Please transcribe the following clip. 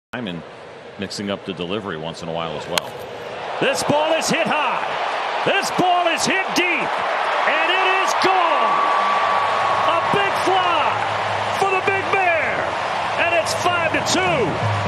And mixing up the delivery once in a while as well. This ball is hit high. This ball is hit deep. And it is gone. A big fly for the Big Bear. And it's 5-2.